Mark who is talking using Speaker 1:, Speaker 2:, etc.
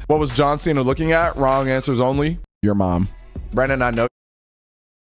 Speaker 1: What was John Cena looking at? Wrong answers only. Your mom. Brandon, I know